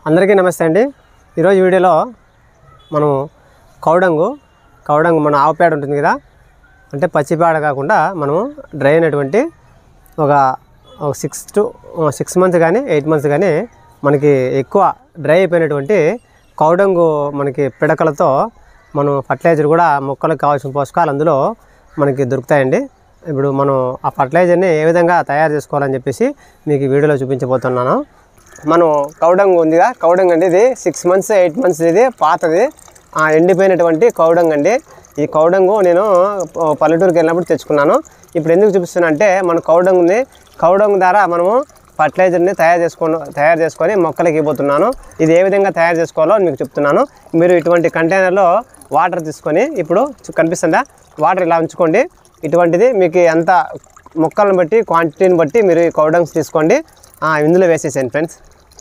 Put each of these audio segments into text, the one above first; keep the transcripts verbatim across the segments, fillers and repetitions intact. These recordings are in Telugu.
అందరికీ నమస్తే అండి। ఈరోజు వీడియోలో మనం కౌడంగు కౌడంగు మన ఆవు పేడ ఉంటుంది కదా, అంటే పచ్చి పేడ కాకుండా మనం డ్రై అయినటువంటి ఒక ఒక సిక్స్ టు సిక్స్ మంత్స్ కానీ ఎయిట్ మంత్స్ కానీ మనకి ఎక్కువ డ్రై అయిపోయినటువంటి కౌడంగు మనకి పిడకలతో మనం ఫర్టిలైజర్ కూడా మొక్కలకు కావాల్సిన పోషకాలు అందులో మనకి దొరుకుతాయండి। ఇప్పుడు మనం ఆ ఫర్టిలైజర్ని ఏ విధంగా తయారు చేసుకోవాలని చెప్పేసి మీకు వీడియోలో చూపించబోతున్నాను। మనం కౌడంగ్ ఉందిగా, కౌడంగ్ అండి ఇది సిక్స్ మంత్స్ ఎయిట్ మంత్స్ ఇది పాతది ఎండిపోయినటువంటి కౌడంగ్ అండి। ఈ కౌడంగు నేను పల్లెటూరుకి వెళ్ళినప్పుడు తెచ్చుకున్నాను। ఇప్పుడు ఎందుకు చూపిస్తున్నా అంటే మన కౌడంగ్ని కౌడంగ్ ద్వారా మనము ఫర్టిలైజర్ని తయారు చేసుకొని తయారు చేసుకొని మొక్కలకి ఇవ్వబోతున్నాను। ఇది ఏ విధంగా తయారు చేసుకోవాలో మీకు చెప్తున్నాను। మీరు ఇటువంటి కంటైనర్లో వాటర్ తీసుకొని, ఇప్పుడు కనిపిస్తుందా వాటర్ ఇలా ఉంచుకోండి। ఇటువంటిది మీకు ఎంత మొక్కలను బట్టి క్వాంటిటీని బట్టి మీరు ఈ కౌడంగ్స్ తీసుకోండి, ఇందులో వేసేసేయండి ఫ్రెండ్స్।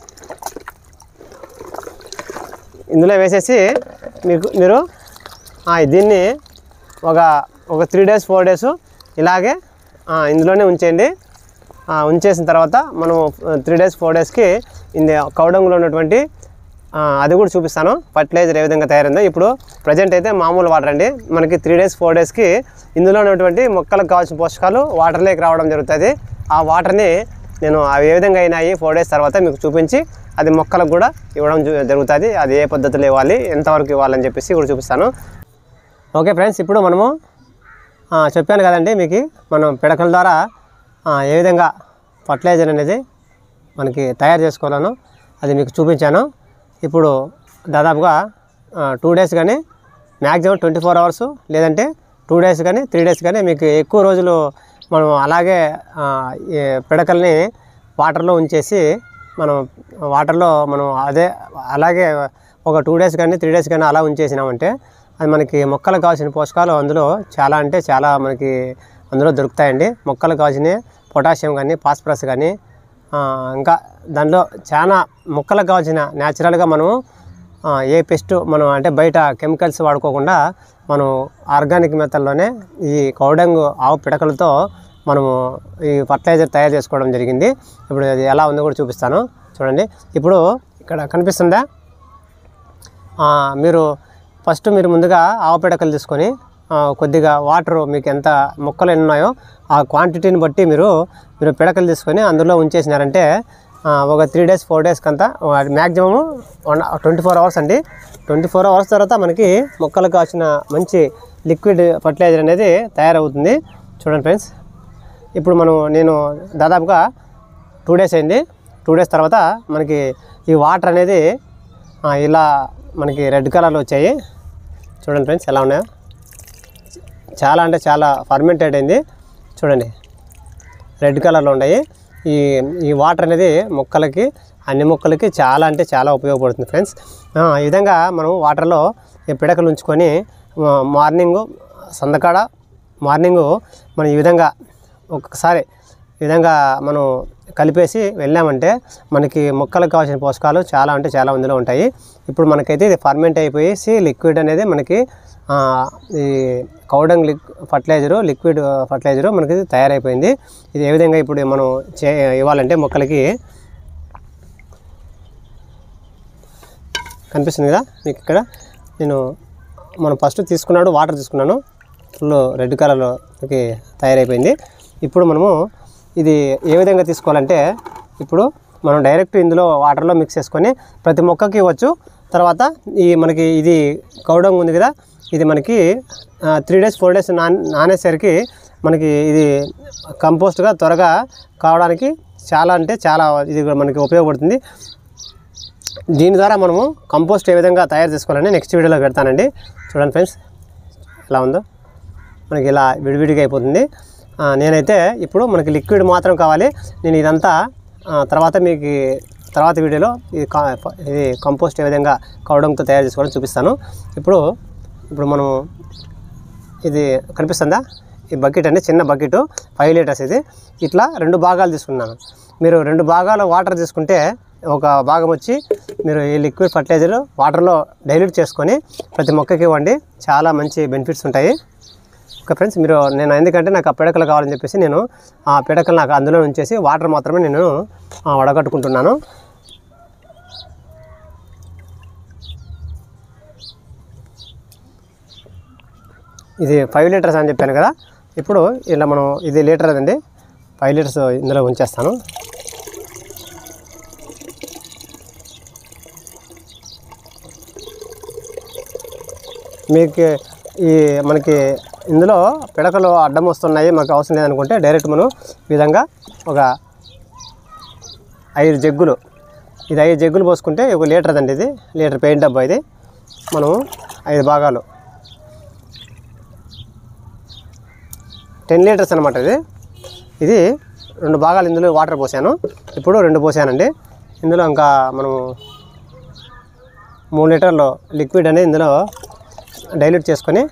ఇందులో వేసేసి మీకు మీరు దీన్ని ఒక ఒక త్రీ డేస్ ఫోర్ డేస్ ఇలాగే ఇందులోనే ఉంచేయండి। ఉంచేసిన తర్వాత మనం త్రీ డేస్ ఫోర్ డేస్కి ఇది కౌడంగులో ఉన్నటువంటి అది కూడా చూపిస్తాను, ఫర్టిలైజర్ ఏ విధంగా తయారైందో। ఇప్పుడు ప్రజెంట్ అయితే మామూలు వాటర్ అండి, మనకి త్రీ డేస్ ఫోర్ డేస్కి ఇందులో ఉన్నటువంటి మొక్కలకు కావాల్సిన పోషకాలు వాటర్లోకి రావడం జరుగుతుంది। ఆ వాటర్ని నేను అవి ఏ విధంగా అయినాయి ఫోర్ డేస్ తర్వాత మీకు చూపించి అది మొక్కలకు కూడా ఇవ్వడం జరుగుతుంది। అది ఏ పద్ధతిలో ఇవ్వాలి, ఎంతవరకు ఇవ్వాలని చెప్పేసి కూడా చూపిస్తాను। ఓకే ఫ్రెండ్స్, ఇప్పుడు మనము చెప్పాను కదండి మీకు మనం పిడకల ద్వారా ఏ విధంగా ఫర్టిలైజర్ అనేది మనకి తయారు చేసుకోవాలను అది మీకు చూపించాను। ఇప్పుడు దాదాపుగా టూ డేస్ కానీ మ్యాక్సిమం ట్వంటీ ఫోర్ అవర్స్ లేదంటే టూ డేస్ కానీ త్రీ డేస్ కానీ మీకు ఎక్కువ రోజులు మనం అలాగే పిడకల్ని వాటర్లో ఉంచేసి మనం వాటర్లో మనం అదే అలాగే ఒక టూ డేస్ కానీ త్రీ డేస్ కానీ అలా ఉంచేసినామంటే అది మనకి మొక్కలకు కావాల్సిన పోషకాలు అందులో చాలా అంటే చాలా మనకి అందులో దొరుకుతాయండి। మొక్కలకు కావాల్సిన పొటాషియం కానీ ఫాస్ఫరస్ కానీ ఇంకా దానిలో చాలా మొక్కలకు కావాల్సిన న్యాచురల్గా మనం ఏ పెస్ట్ మనం అంటే బయట కెమికల్స్ వాడుకోకుండా మనం ఆర్గానిక్ మెథడ్లోనే ఈ కౌడంగు ఆవు పిడకలతో మనము ఈ ఫర్టిలైజర్ తయారు చేసుకోవడం జరిగింది। ఇప్పుడు అది ఎలా ఉందో కూడా చూపిస్తాను చూడండి। ఇప్పుడు ఇక్కడ కనిపిస్తుందా, మీరు ఫస్ట్ మీరు ముందుగా ఆవు పిడకలు తీసుకొని కొద్దిగా వాటర్ మీకు ఎంత మొక్కలు ఎన్ని ఉన్నాయో ఆ క్వాంటిటీని బట్టి మీరు మీరు పిడకలు తీసుకొని అందులో ఉంచేసినారంటే ఒక త్రీ డేస్ ఫోర్ డేస్కి అంతా maximum one twenty four hours అండి। ట్వంటీ ఫోర్ అవర్స్ తర్వాత మనకి మొక్కలకు కావాల్సిన మంచి లిక్విడ్ ఫర్టిలైజర్ అనేది తయారవుతుంది। చూడండి ఫ్రెండ్స్, ఇప్పుడు మనం నేను దాదాపుగా టూ డేస్ అయింది। టూ డేస్ తర్వాత మనకి ఈ వాటర్ అనేది ఇలా మనకి రెడ్ కలర్లో వచ్చాయి। చూడండి ఫ్రెండ్స్ ఎలా ఉన్నాయో, చాలా అంటే చాలా ఫర్మెంటెడ్ అయింది చూడండి, రెడ్ కలర్లో ఉన్నాయి। ఈ ఈ వాటర్ అనేది మొక్కలకి అన్ని మొక్కలకి చాలా అంటే చాలా ఉపయోగపడుతుంది ఫ్రెండ్స్। ఈ విధంగా మనం వాటర్లో ఈ పిడకలు ఉంచుకొని మార్నింగు సందకాడ మార్నింగు మనం ఈ విధంగా ఒక్కసారి ఈ విధంగా మనం కలిపేసి వెళ్ళామంటే మనకి మొక్కలకు కావాల్సిన పోషకాలు చాలా అంటే చాలా అందులో ఉంటాయి। ఇప్పుడు మనకైతే ఇది ఫర్మెంట్ అయిపోయేసి లిక్విడ్ అనేది మనకి ఈ కౌడంగ్ లిక్ ఫర్టిలైజరు లిక్విడ్ ఫర్టిలైజరు మనకి తయారైపోయింది। ఇది ఏ విధంగా ఇప్పుడు మనం చే ఇవ్వాలంటే మొక్కలకి కనిపిస్తుంది కదా మీకు ఇక్కడ, నేను మనం ఫస్ట్ తీసుకున్నాడు వాటర్ తీసుకున్నాను, ఫుల్ రెడ్ కలర్లో మనకి తయారైపోయింది। ఇప్పుడు మనము ఇది ఏ విధంగా తీసుకోవాలంటే ఇప్పుడు మనం డైరెక్ట్ ఇందులో వాటర్లో మిక్స్ చేసుకొని ప్రతి మొక్కకి ఇవ్వచ్చు। తర్వాత ఈ మనకి ఇది కౌడంగ్ ఉంది కదా, ఇది మనకి త్రీ డేస్ ఫోర్ డేస్ నాన్ నానేసరికి మనకి ఇది కంపోస్ట్గా త్వరగా కావడానికి చాలా అంటే చాలా ఇది మనకి ఉపయోగపడుతుంది। దీని ద్వారా మనము కంపోస్ట్ ఏ విధంగా తయారు చేసుకోవాలని నెక్స్ట్ వీడియోలో పెడతానండి। చూడండి ఫ్రెండ్స్ ఎలా ఉందో, మనకి ఇలా విడివిడిగా అయిపోతుంది। నేనైతే ఇప్పుడు మనకి లిక్విడ్ మాత్రం కావాలి, నేను ఇదంతా తర్వాత మీకు తర్వాత వీడియోలో ఇది ఇది కంపోస్ట్ ఏ విధంగా కౌడంగ్తో తయారు చేసుకోవాలని చూపిస్తాను। ఇప్పుడు ఇప్పుడు మనం ఇది కనిపిస్తుందా, ఈ బకెట్ అండి, చిన్న బకెట్ ఫైవ్ లీటర్స్ ఇది, ఇట్లా రెండు భాగాలు తీసుకున్నాను। మీరు రెండు భాగాలు వాటర్ తీసుకుంటే ఒక భాగం వచ్చి మీరు ఈ లిక్విడ్ ఫర్టిలైజర్ వాటర్లో డైల్యూట్ చేసుకొని ప్రతి మొక్కకి ఇవ్వండి, చాలా మంచి బెనిఫిట్స్ ఉంటాయి। ఓకే ఫ్రెండ్స్, మీరు నేను ఎందుకంటే నాకు ఆ పిడకలు కావాలని చెప్పేసి నేను ఆ పిడకలు నాకు అందులో ఉంచేసి వాటర్ మాత్రమే నేను వడగట్టుకుంటున్నాను। ఇది ఫైవ్ లీటర్స్ అని చెప్పాను కదా. ఇప్పుడు ఇలా మనం ఇది లీటర్ అదండి, ఫైవ్ లీటర్స్ ఇందులో ఉంచేస్తాను. మీకు ఈ మనకి ఇందులో పిడకలు అడ్డం వస్తున్నాయి, మాకు అవసరం లేదనుకుంటే డైరెక్ట్ మనం ఈ విధంగా ఒక ఐదు జగ్గులు, ఇది ఐదు జగ్గులు పోసుకుంటే ఒక లీటర్ అదండి. ఇది లీటర్ పెయింట్ డబ్బా. ఇది మనం ఐదు భాగాలు టెన్ లీటర్స్ అనమాట. ఇది ఇది రెండు భాగాలు ఇందులో వాటర్ పోసాను, ఇప్పుడు రెండు పోసానండి. ఇందులో ఇంకా మనం మూడు లీటర్లు లిక్విడ్ అనేది ఇందులో డైల్యూట్ చేసుకొని,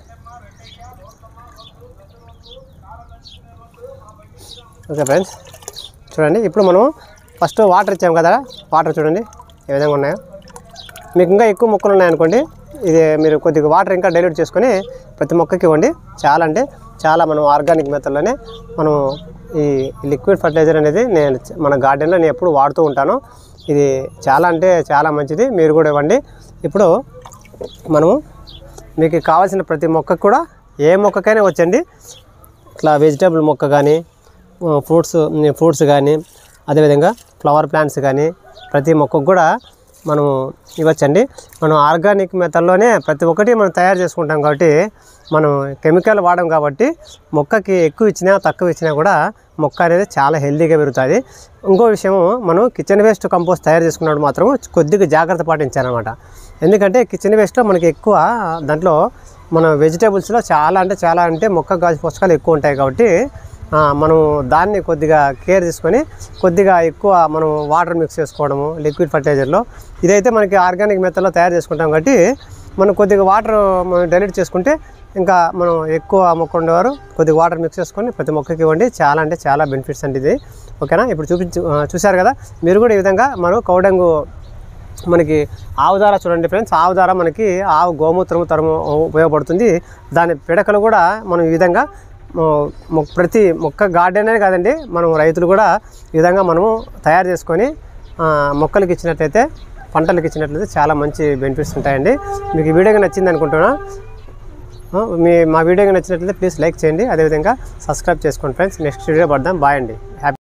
ఓకే ఫ్రెండ్స్ చూడండి. ఇప్పుడు మనం ఫస్ట్ వాటర్ ఇచ్చాము కదా, వాటర్ చూడండి ఏ విధంగా ఉన్నాయో. మీకు ఇంకా ఎక్కువ మొక్కలు ఉన్నాయనుకోండి, ఇది మీరు కొద్దిగా వాటర్ ఇంకా డైల్యూట్ చేసుకొని ప్రతి మొక్కకి ఇవ్వండి. చాలా అంటే చాలా మనం ఆర్గానిక్ మెథడ్లోనే మనం ఈ లిక్విడ్ ఫర్టిలైజర్ అనేది నేను మన గార్డెన్లో నేను ఎప్పుడు వాడుతూ ఉంటాను. ఇది చాలా అంటే చాలా మంచిది, మీరు కూడా ఇవ్వండి. ఇప్పుడు మనము మీకు కావాల్సిన ప్రతి మొక్కకు కూడా ఏ మొక్కకైనా వచ్చండి, ఇట్లా వెజిటేబుల్ మొక్క కానీ, ఫ్రూట్స్ ఫ్రూట్స్ కానీ, అదేవిధంగా ఫ్లవర్ ప్లాంట్స్ కానీ ప్రతి మొక్కకు కూడా మనం ఇవ్వచ్చండి. మనం ఆర్గానిక్ మెథడ్లోనే ప్రతి ఒక్కటి మనం తయారు చేసుకుంటాం కాబట్టి, మనం కెమికల్ వాడడం కాబట్టి మొక్కకి ఎక్కువ ఇచ్చినా తక్కువ ఇచ్చినా కూడా మొక్క అనేది చాలా హెల్తీగా పెరుగుతుంది. ఇంకో విషయం, మనం కిచెన్ వేస్ట్ కంపోస్ట్ తయారు చేసుకున్నప్పుడు మాత్రం కొద్దిగా జాగ్రత్త పాటించాలన్నమాట. ఎందుకంటే కిచెన్ వేస్ట్లో మనకి ఎక్కువ దాంట్లో మన వెజిటేబుల్స్లో చాలా అంటే చాలా అంటే మొక్క గాజు పోషకాలు ఎక్కువ ఉంటాయి కాబట్టి మనం దాన్ని కొద్దిగా కేర్ తీసుకొని కొద్దిగా ఎక్కువ మనం వాటర్ మిక్స్ చేసుకోవడము లిక్విడ్ ఫర్టిలైజర్లో. ఇదైతే మనకి ఆర్గానిక్ మెథడ్లో తయారు చేసుకుంటాం కాబట్టి మనం కొద్దిగా వాటర్ మనం డైల్యూట్ చేసుకుంటే ఇంకా మనం ఎక్కువ మొక్క ఉండేవారు కొద్దిగా వాటర్ మిక్స్ చేసుకొని ప్రతి మొక్కకి ఇవ్వండి. చాలా అంటే చాలా బెనిఫిట్స్ అండి ఇది. ఓకేనా, ఇప్పుడు చూపించు చూశారు కదా మీరు కూడా. ఈ విధంగా మనం కౌడంగు మనకి ఆవు దార చూడండి ఫ్రెండ్స్, ఆవు దార మనకి ఆవు గోమూత్రము తరము ఉపయోగపడుతుంది. దాని పిడకలు కూడా మనం ఈ విధంగా ప్రతి మొక్క గార్డెన్ అనే కాదండి, మనం రైతులు కూడా ఈ విధంగా మనము తయారు చేసుకొని మొక్కలకి ఇచ్చినట్లయితే, పంటలకు ఇచ్చినట్లయితే చాలా మంచి బెనిఫిట్స్ ఉంటాయండి. మీకు ఈ వీడియోగా నచ్చింది అనుకుంటున్నా. మీ మా వీడియోగా నచ్చినట్లయితే ప్లీజ్ లైక్ చేయండి, అదేవిధంగా సబ్స్క్రైబ్ చేసుకోండి ఫ్రెండ్స్. నెక్స్ట్ వీడియో పడదాం. బాయ్ అండి. హ్యాపీ